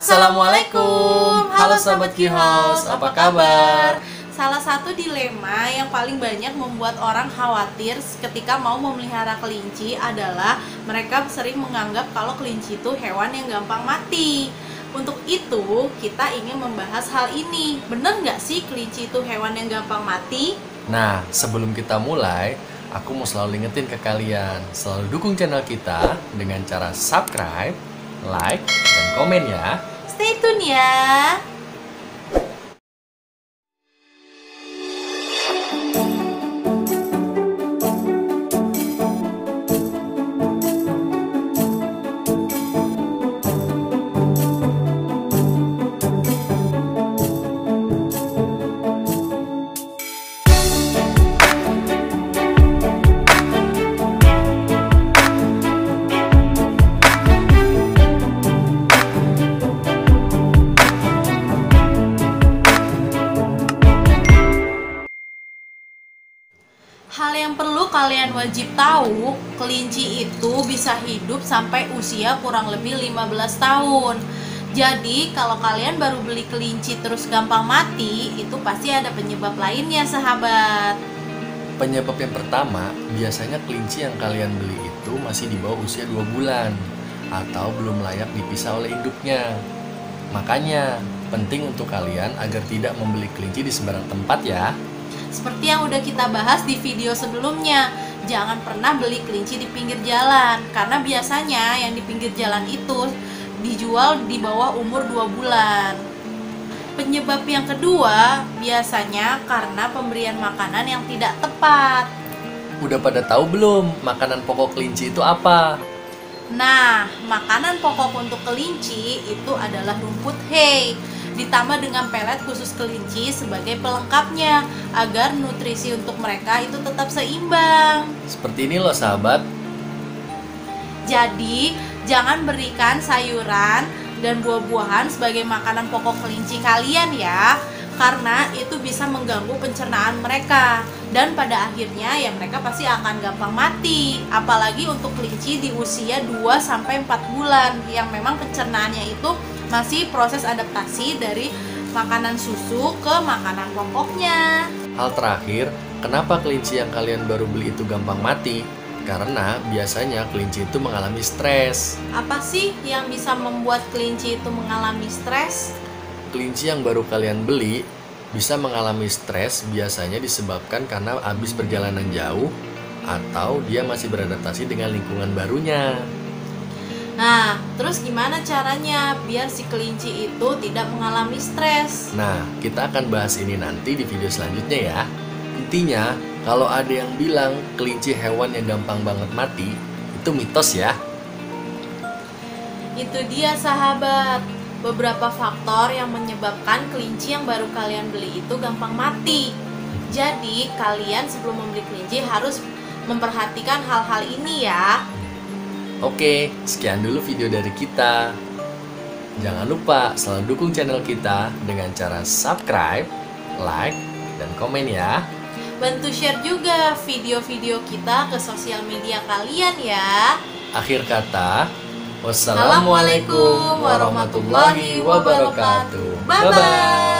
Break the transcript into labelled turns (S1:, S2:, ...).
S1: Assalamualaikum, halo Sobat Keyhouse, apa kabar? Salah satu dilema yang paling banyak membuat orang khawatir ketika mau memelihara kelinci adalah mereka sering menganggap kalau kelinci itu hewan yang gampang mati. Untuk itu, kita ingin membahas hal ini. Bener nggak sih kelinci itu hewan yang gampang mati?
S2: Nah, sebelum kita mulai, aku mau selalu ingetin ke kalian, selalu dukung channel kita dengan cara subscribe, like, dan komen ya.
S1: Stay tune ya. Hal yang perlu kalian wajib tahu, kelinci itu bisa hidup sampai usia kurang lebih 15 tahun. Jadi, kalau kalian baru beli kelinci terus gampang mati, itu pasti ada penyebab lainnya, sahabat.
S2: Penyebab yang pertama, biasanya kelinci yang kalian beli itu masih di bawah usia 2 bulan atau belum layak dipisah oleh induknya. Makanya, penting untuk kalian agar tidak membeli kelinci di sembarang tempat ya.
S1: Seperti yang udah kita bahas di video sebelumnya, jangan pernah beli kelinci di pinggir jalan, karena biasanya yang di pinggir jalan itu dijual di bawah umur 2 bulan. Penyebab yang kedua, biasanya karena pemberian makanan yang tidak tepat.
S2: Udah pada tahu belum makanan pokok kelinci itu apa?
S1: Nah, makanan pokok untuk kelinci itu adalah rumput hay, ditambah dengan pelet khusus kelinci sebagai pelengkapnya agar nutrisi untuk mereka itu tetap seimbang.
S2: Seperti ini loh sahabat.
S1: Jadi, jangan berikan sayuran dan buah-buahan sebagai makanan pokok kelinci kalian ya, karena itu bisa mengganggu pencernaan mereka dan pada akhirnya ya mereka pasti akan gampang mati. Apalagi untuk kelinci di usia 2-4 bulan yang memang pencernaannya itu masih proses adaptasi dari makanan susu ke makanan pokoknya.
S2: Hal terakhir, kenapa kelinci yang kalian baru beli itu gampang mati? Karena biasanya kelinci itu mengalami stres.
S1: Apa sih yang bisa membuat kelinci itu mengalami stres?
S2: Kelinci yang baru kalian beli bisa mengalami stres biasanya disebabkan karena habis perjalanan jauh atau dia masih beradaptasi dengan lingkungan barunya.
S1: Nah, terus gimana caranya biar si kelinci itu tidak mengalami stres?
S2: Nah, kita akan bahas ini nanti di video selanjutnya ya. Intinya, kalau ada yang bilang kelinci hewan yang gampang banget mati, itu mitos ya.
S1: Itu dia sahabat, beberapa faktor yang menyebabkan kelinci yang baru kalian beli itu gampang mati. Jadi, kalian sebelum membeli kelinci harus memperhatikan hal-hal ini ya.
S2: Oke, sekian dulu video dari kita. Jangan lupa selalu dukung channel kita dengan cara subscribe, like, dan komen ya.
S1: Bantu share juga video-video kita ke sosial media kalian ya.
S2: Akhir kata, wassalamualaikum warahmatullahi wabarakatuh.
S1: Bye-bye.